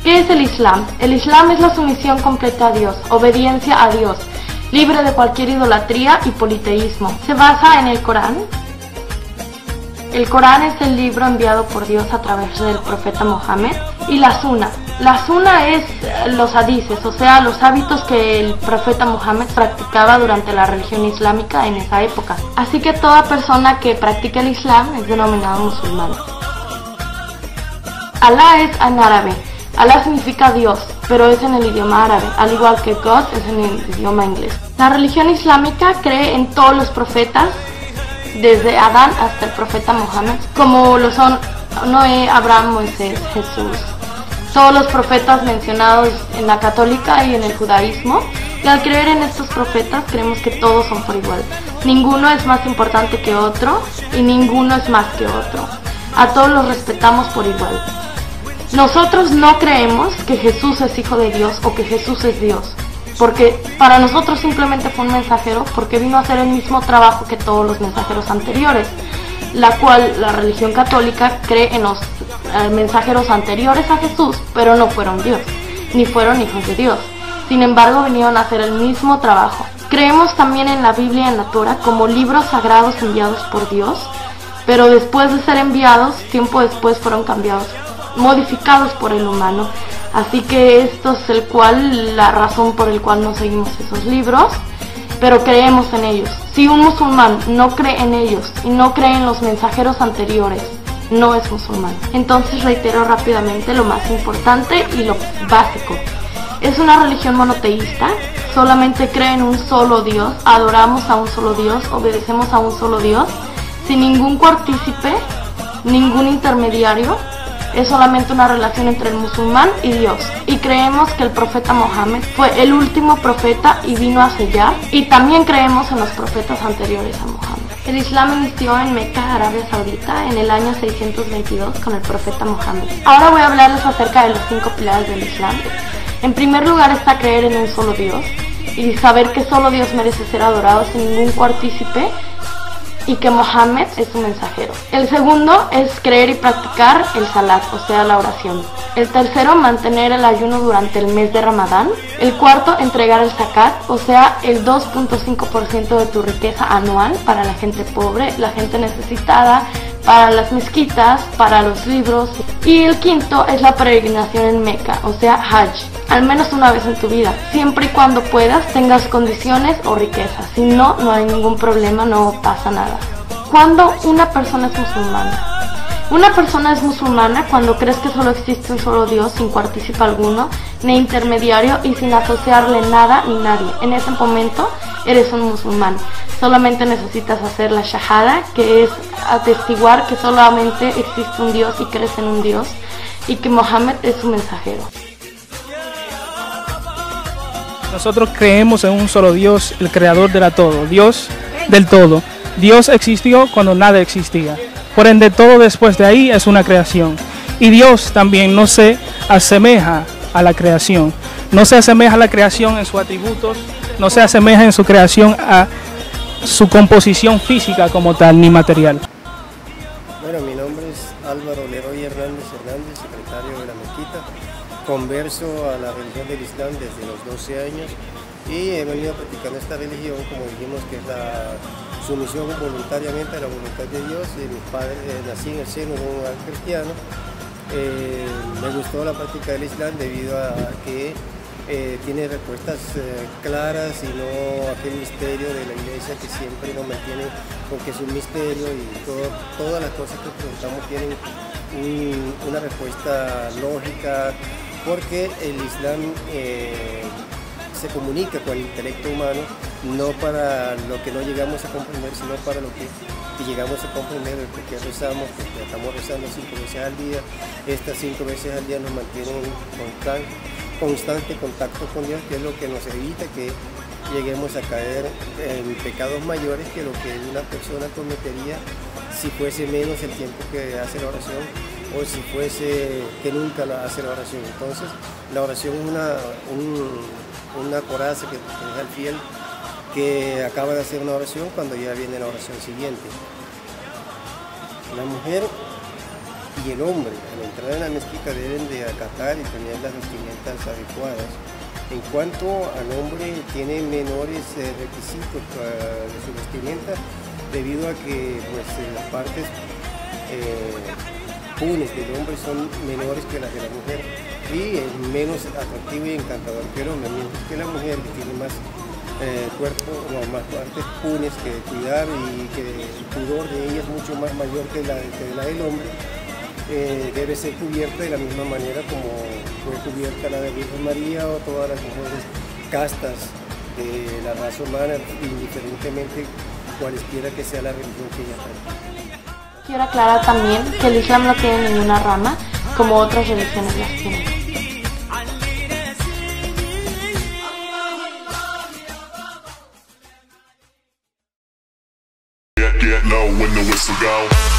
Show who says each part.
Speaker 1: ¿Qué es el Islam? El Islam es la sumisión completa a Dios, obediencia a Dios, libre de cualquier idolatría y politeísmo. Se basa en el Corán. El Corán es el libro enviado por Dios a través del profeta Mohammed. Y la Sunna. La Sunna es los hadices, o sea, los hábitos que el profeta Mohammed practicaba durante la religión islámica en esa época. Así que toda persona que practica el Islam es denominado musulmán. Alá es en árabe. Alá significa Dios, pero es en el idioma árabe, al igual que God es en el idioma inglés. La religión islámica cree en todos los profetas, desde Adán hasta el profeta Mohammed, como lo son Noé, Abraham, Moisés, Jesús. Todos los profetas mencionados en la católica y en el judaísmo, y al creer en estos profetas creemos que todos son por igual. Ninguno es más importante que otro y ninguno es más que otro. A todos los respetamos por igual. Nosotros no creemos que Jesús es hijo de Dios o que Jesús es Dios, porque para nosotros simplemente fue un mensajero porque vino a hacer el mismo trabajo que todos los mensajeros anteriores, la cual la religión católica cree en los mensajeros anteriores a Jesús, pero no fueron Dios, ni fueron hijos de Dios. Sin embargo, vinieron a hacer el mismo trabajo. Creemos también en la Biblia y en la Torah como libros sagrados enviados por Dios, pero después de ser enviados, tiempo después fueron cambiados, modificados por el humano. Así que esto es la razón por la cual no seguimos esos libros, pero creemos en ellos. Si un musulmán no cree en ellos y no cree en los mensajeros anteriores, no es musulmán. Entonces reitero rápidamente lo más importante y lo básico. Es una religión monoteísta, solamente cree en un solo Dios, adoramos a un solo Dios, obedecemos a un solo Dios, sin ningún partícipe, ningún intermediario. Es solamente una relación entre el musulmán y Dios. Y creemos que el profeta Mohammed fue el último profeta y vino a sellar. Y también creemos en los profetas anteriores a Mohammed. El Islam inició en Meca, Arabia Saudita, en el año 622 con el profeta Mohammed. Ahora voy a hablarles acerca de los 5 pilares del Islam. En primer lugar está creer en un solo Dios y saber que solo Dios merece ser adorado sin ningún partícipe, y que Mohammed es su mensajero. El segundo es creer y practicar el salat, o sea, la oración. El tercero, mantener el ayuno durante el mes de Ramadán. El cuarto, entregar el zakat, o sea, el 2.5% de tu riqueza anual para la gente pobre, la gente necesitada, para las mezquitas, para los libros. Y el quinto es la peregrinación en Meca, o sea, Hajj, al menos una vez en tu vida, siempre y cuando puedas, tengas condiciones o riqueza. Si no, no hay ningún problema, no pasa nada. ¿Cuándo una persona es musulmana? Una persona es musulmana cuando crees que solo existe un solo Dios, sin partícipe alguno, ni intermediario y sin asociarle nada ni nadie. En ese momento eres un musulmán. Solamente necesitas hacer la shahada, que es atestiguar que solamente existe un Dios y crees en un Dios, y que Mohammed es su mensajero.
Speaker 2: Nosotros creemos en un solo Dios, el creador de todo, Dios del todo. Dios existió cuando nada existía. Por ende, todo después de ahí es una creación. Y Dios también no se asemeja a la creación. No se asemeja a la creación en sus atributos, no se asemeja en su creación a su composición física como tal, ni material.
Speaker 3: Bueno, mi nombre es Álvaro Leroy Hernández, secretario de la Mezquita. Converso a la religión del Islam desde los 12 años y he venido practicando esta religión, como dijimos, que es la sumisión voluntariamente a la voluntad de Dios. Mis padres, nací en el seno de un hogar cristiano. Me gustó la práctica del Islam debido a que tiene respuestas claras y no aquel misterio de la iglesia que siempre nos mantiene con que es un misterio y todas las cosas que preguntamos tienen una respuesta lógica, porque el Islam se comunica con el intelecto humano, no para lo que no llegamos a comprender, sino para lo que llegamos a comprender, porque rezamos, porque estamos rezando 5 veces al día. Estas 5 veces al día nos mantienen en constante contacto con Dios, que es lo que nos evita que lleguemos a caer en pecados mayores que lo que una persona cometería si fuese menos el tiempo que hace la oración, o si fuese que nunca hace la oración. Entonces, la oración es una coraza que es al fiel que acaba de hacer una oración cuando ya viene la oración siguiente. La mujer y el hombre al entrar en la mezquita deben de acatar y tener las vestimentas adecuadas. En cuanto al hombre, tiene menores requisitos de su vestimenta debido a que pues, las partes punes del hombre son menores que las de la mujer y es menos atractivo y encantador que el hombre, mientras que la mujer, que tiene más cuerpo, no, más partes punes que de cuidar y que el pudor de ella es mucho más mayor que la del hombre, debe ser cubierta de la misma manera como fue cubierta la de Virgen María o todas las mujeres castas de la raza humana, indiferentemente cualesquiera que sea la religión que ella tenga.
Speaker 1: Quiero aclarar también que el Islam no tiene ninguna rama como otras religiones las tienen.
Speaker 4: Get low when the whistle go.